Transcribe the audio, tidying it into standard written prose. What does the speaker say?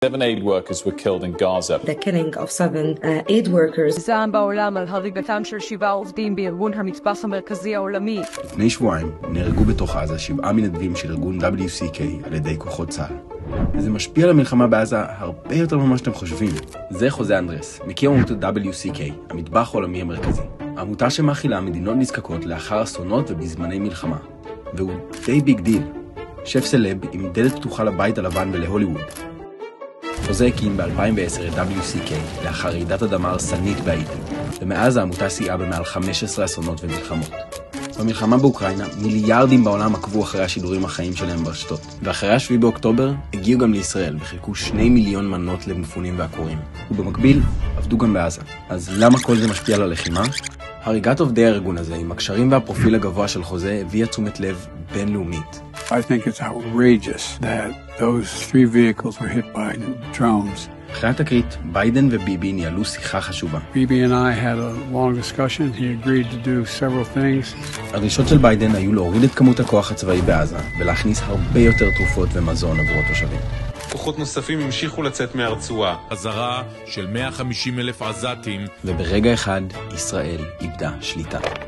7 aid workers were killed in Gaza. The killing of 7 aid workers. זעם בעולם על הריגתם של 7 עובדים בארגון המטבח המרכזי העולמי. לפני שבועיים נהרגו בתוך עזה 7 מנדבים של ארגון WCK על ידי כוחות צה"ל. וזה משפיע על המלחמה בעזה הרבה יותר ממה שאתם חושבים. זה חוזה אנדרס, מקים עמותת WCK, המטבח העולמי המרכזי. העמותה שמאכילה מדינות נזקקות לאחר אסונות ובזמני מלחמה. והוא די ביג דיל. שף סלב עם דלת פתוחה לבית הלבן ולהוליווד. חוזה הקים ב-2010 את WCK לאחר רעידת אדמה הרסנית בהאיטי, ומאז העמותה סייעה במעל 15 אסונות ומלחמות. במלחמה באוקראינה, מיליארדים בעולם עקבו אחרי השידורים החיים שלהם ברשתות. ואחרי 7 באוקטובר הגיעו גם לישראל וחילקו 2 מיליון מנות למפונים ועקורים. ובמקביל עבדו גם בעזה. אז למה כל זה משפיע על הלחימה? הריגת עובדי הארגון הזה עם הקשרים והפרופיל הגבוה של חוזה הביאה תשומת לב בינלאומית. I think it's outrageous that those 3 vehicles were hit by drones. אחרי התקרית, ביידן וביבי ניהלו שיחה חשובה. Bibi and I had a long discussion. He agreed to do several things. הדרישות של ביידן היו להוריד את כמות הכוח הצבאי בעזה ולהכניס הרבה יותר תרופות ומזון עבור התושבים. כוחות נוספים המשיכו לצאת מהרצועה. חזרה של 150,000 עזתים. וברגע אחד ישראל איבדה שליטה.